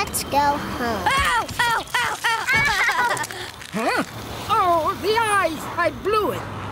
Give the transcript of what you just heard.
Let's go home. Huh? Oh, the eyes! I blew it.